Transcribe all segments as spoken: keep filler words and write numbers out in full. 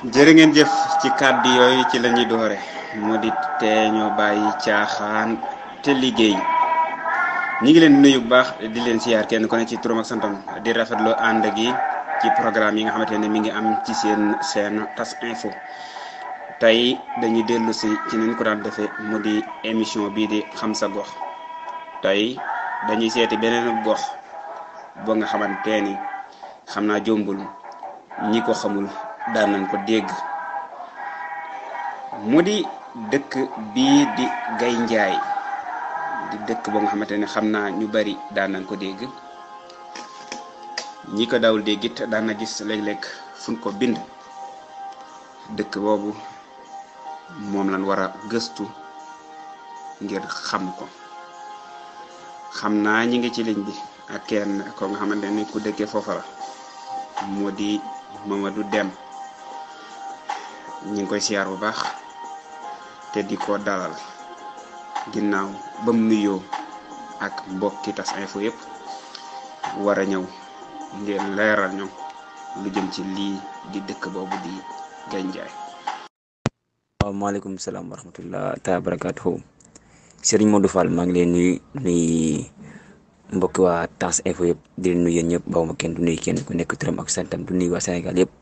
jërë ngeen jëf ci kàddu yooyu ci la ñuy doore moo di tee ñoo bàyyi caaxaan te liggéey ñi ngi leen nuyu bu baax di leen siyaar kenn ku ne ci turam ak santam di rafetlu ànd gi ci programme yi nga xamante ne mi ngi am ci seen seen tas info tey dañuy dellu si ci nañ ko daan defee mu di émission bii di xam sa gox tey dañuy seeti beneen gox boo nga xamante ni xam naa jombul ñi ko xamul daan nañ ko dégg mu di dëkk bii di Gaye Ndiaye di dëkk boo nga xamante ne xam naa ñu bari daan nañ ko dégg ñi ko dawul dégg it daan na gis léeg-léeg fuñ ko bind dëkk boobu moom lañ war a gëstu ngir xam ko xam naa ñi ngi ci ligne bi ak kenn ko nga xamante ne ku dëkkee foofa la moo di Mamadou Deme ñu ngi koy siyaar bu baax te di ko dalal ginnaaw ba mu nuyoo ak mbokki tas info yëpp war a ñëw ngir leeral ñoom lu jëm ci lii di dëkk boobu di Gaye Ndiaye. waaw maaleykum salaam wa rahmatullah taala barakaatuhu Serigne Modou Fall maa ngi leen nuyu nuyu mbokki waa tas info yëpp di leen nuyu yéen ñëpp bawuma kenn du nuyu kenn ku nekk turam ak santam du nuyu waa Sénégal yëpp.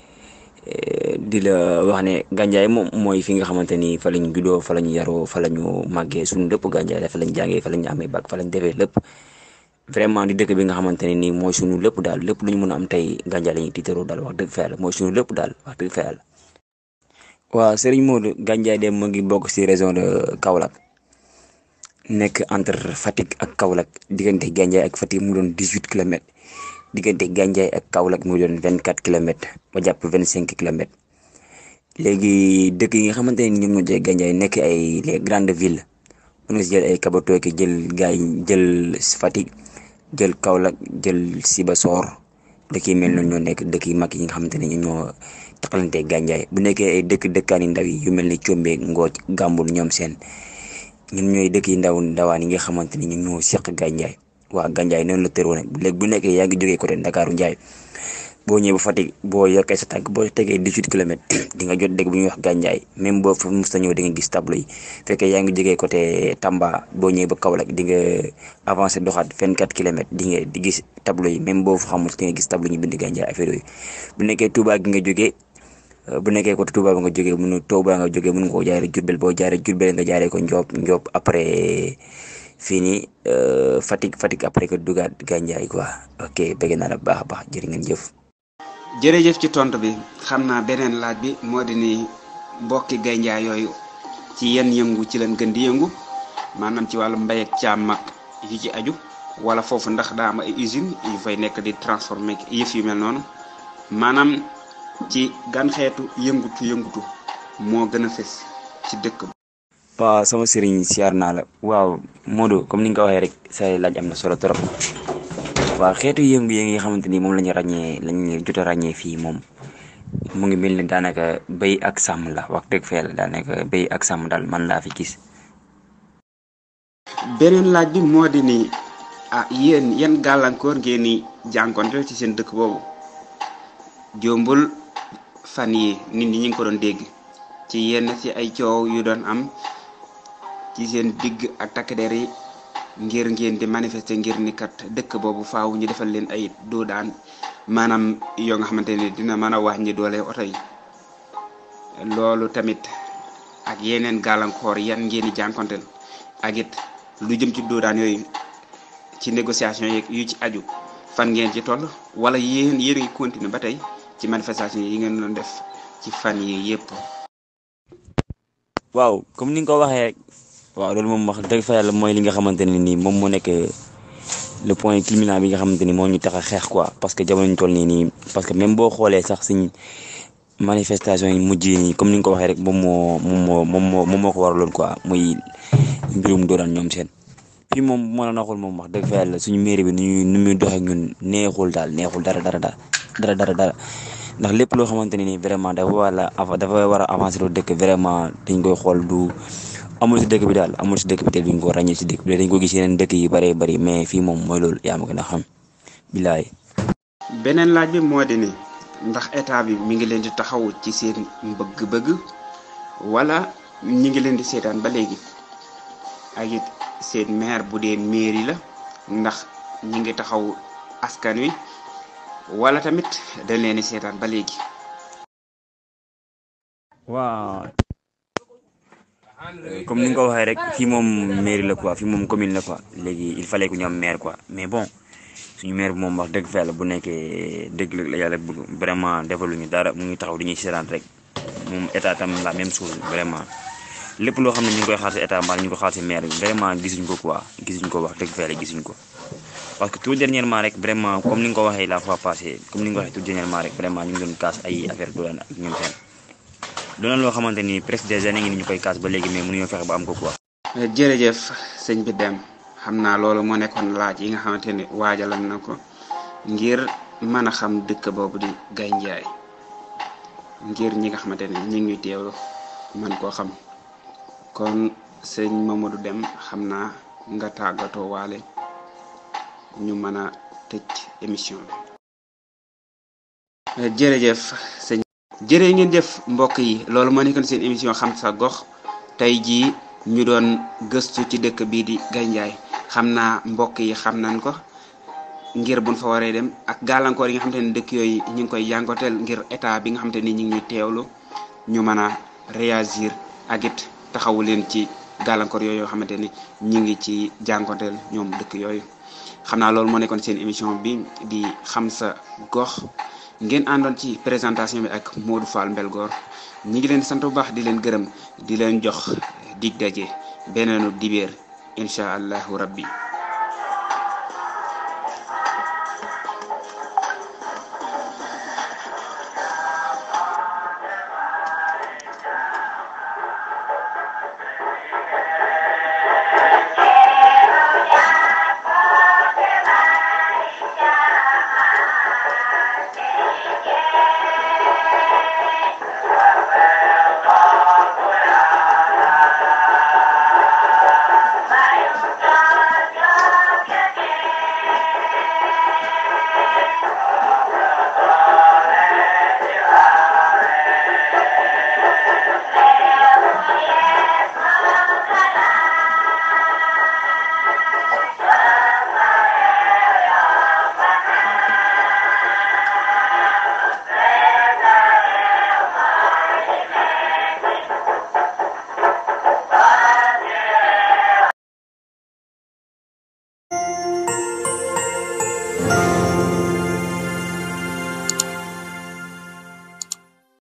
di la wax ne Gaye Ndiaye moom mooy fi nga xamante ni fa lañ juddoo fa lañ yaroo fa lañu màggee suñu lépp Gaye Ndiaye fa lañ jàngee fa lañ amee bac fa lañ defee lépp vraiment di dëkk bi nga xamante ne nii mooy suñu lépp daal lépp lu ñu mën a am tey Gaye Ndiaye la ñuy tiitaroo daal wax dëgg fa yàlla mooy suñu lépp daal wax dëgg fa yàlla. waaw Serigne Modou Gaye Ndiaye de mu ngi bokk si région de Kaolack nekk entre Fatick ak Kaolack diggante Gaye Ndiaye ak Fatick mu doon dix-huit kilomètres. diggante Gaye Ndiaye ak Kaolack mu doon vingt quatre kilomètres ba jàpp vingt cinq kilomètres léegi dëkk yi nga xamante ne ñoom ñoo jël Gaye Ndiaye nekk ay les grandes villes mën nga si jël ay Kabatoki jël Gaye jël Fatick jël Kaolack jël Sibassor dëkk yi mel noonu ñoo nekk dëkk yi mag yi nga xamante ne ñoom ñoo taxalante Gaye Ndiaye bu nekkee ay dëkk dëkkaan yi ndaw yi yu mel ni Combé Ngooj Gàmbul ñoom seen ñun ñooy dëkk yi ndaw ndawaan yi nga xamante ne ñoom ñoo seq Gaye Ndiaye. waaw Gaye Ndiaye noonu la tëroo nag léegi bu nekkee yaa ngi jógee côté Ndakaaru Ndiaye boo ñëwee ba Fatick boo yokkee sa tànk boo tegee dix-huit kilomètres di nga jot dëkk bu ñuy wax Gaye Ndiaye même boo fa mos a ñëw di nga gis tableau yi fekkee yaa ngi jógee côté Tamba boo ñëwee ba Kaolack di nga avancé doxaat vingt quatre kilomètres di nga di gis tableau yi même boo fa xamul di nga gis tableau ñu bind Gaye Ndiaye affaire yooyu bu nekkee Touba gi nga jógee bu nekkee côté Touba ba nga jógee mënu Touba nga jógee mën nga koo jaaree Diourbel boo jaaree Diourbel nga jaaree ko Ndiob Ndiob après fii nii Fatick Fatick après que dugaat Gaye Ndiaye quoi ok bëgg naa la baax a baax jërë ngeen jëf. jërëjëf ci tontu bi xam naa beneen laaj bi moo di ni mbokki Gaye Ndiaye yooyu ci yenn yëngu ci leen gën di yëngu maanaam ci wàllu mbay ak càmm ak yi ci aju wala foofu ndax daa am ay usine yu fay nekk di transformer yëf yu mel noonu maanaam ci gan xeetu yëngutu yëngutu moo gën a fës ci dëkk ba. waaw sama sëriñ siyaar naa la waaw Modou comme ni nga ko waxee rek say laaj am na solo trop waaw xeetu yëngu yi nga xamante ni moom la ñu ràññee la ñu jot a ràññee fii moom mu ngi mel ni daanaka béy ak sàmm la wax dëgg fa yàlla daanaka béy ak sàmm daal man laa fi gis. beneen laaj bi moo di ni ah yéen yan gàllankoor ngeen ni jànkonteel ci seen dëkk boobu jombul fan yi nit ñi ñu ngi ko doon dégg ci yenn ci ay coow yu doon am. ci seen digg ak takk der yi ngir ngeen di manifester ngir ni kat dëkk boobu faaw ñu defal leen ay doo daan maanaam yoo nga xamante ne dina mën a wàññi doole oto yi loolu tamit ak yeneen gàllankoor yan ngeen di jànkonteel ak it lu jëm ci doo daan yooyu ci négociation yeeg yu ci aju fan ngeen ci toll wala yéen yéen a ngi continuer ba tey ci manifestation yi ngeen doon def ci fan yi yëpp. waaw comme ni nga ko waxee rek. waaw loolu moom wax dëgg fa yàlla mooy li nga xamante ne nii moom moo nekk le point culminant bi nga xamante ni moo ñu tax a xeex quoi parce que jamono ñu toll nii nii parce que même boo xoolee sax suñ manifestation yi mujj yi nii comme ni nga ko waxee rek moom moo moom moo moom moo moom moo ko waraloon quoi muy mbirum dooraan ñoom seen. fii moom moo la naxul moom wax dëgg fa yàlla suñu mairie bi nu nu muy doxee ñun neexul daal neexul dara dara dara dara dara ndax lépp loo xamante ne nii vraiment dafa war a dafa war a avancer lu dëkk vraiment dañ koy xool du. amul si dëkk bi daal amul si dëkk bi te duñ ko ràññee si dëkk bi dañ ko gis yeneen dëkk yi bëree bëri mais fii moom mooy loolu yaa ma gën a xam bilaay. beneen laaj bi moo di ni ndax état bi mi ngi leen di taxaw ci seen bëgg-bëgg wala ñi ngi leen di seetaan ba léegi ak it seen maire bu dee mairie la ndax ñi ngi taxaw askan wi wala tamit dañ leen di seetaan ba léegi. waaw comme ni nga ko waxee rek fii moom mairie la quoi fii moom commune la quoi léegi il fallait que ñu am maire quoi mais bon suñu maire bi moom wax dëgg fa yàlla bu nekkee dëgg la yàlla bëgg vraiment defalu ñu dara mu ngi taxaw di ñuy seetaan rek moom état tam la même chose vraiment lépp loo xam ne ñu ngi koy xaar si état mbaa ñu ngi ko xaar si maire bi vraiment gisuñ ko quoi gisuñ ko wax dëgg fa yàlla gisuñ ko parce que tout dernièrement rek vraiment comme ni nga ko waxee la fois passée comme ni nga ko waxee tout dernièrement rek vraiment ñu ngi doon kaas ay affaire doon ak ñoom seen doon loo xamante ni presque des années ngi ni ñu koy kaas ba léegi mais mënuñoo fexe ba am ko quoi. jërëjëf sëñ bi dem xam naa loolu moo nekkoon laaj yi nga xamante ne waajalam na ko ngir mën a xam dëkk boobu di Gandiaye ngir ñi nga xamante ne ñi ngi teewlu man koo xam kon sëñ Mamadou Deme xam naa nga tàggatoo waale ñu mën a tëj émission bi. jërëjëf sëñ. jërë ngeen jëf mbokk yi loolu moo nekkoon seen émission xam sa gox tey jii ñu doon gëstu ci dëkk bii di Gandiaye xam naa mbokk yi xam nañ ko ngir buñ fa waree dem ak gàllankoor yi nga xamante ne dëkk yooyu ñu ngi koy jànkoteel ngir état bi nga xamante ni ñu ngi ñuy teewlu ñu mën a réagir ak it taxawu leen ci gàllankoor yooyu yoo xamante ni ñu ngi ci jànkoteel ñoom dëkk yooyu. xam naa loolu moo nekkoon seen émission bi di xam sa gox ngeen àndoon ci présentation bi ak Modou Fall Mbelgoor ñi ngi leen sant bu baax di leen gërëm di leen jox dig daje beneenu dibéer incha allahu rabbi.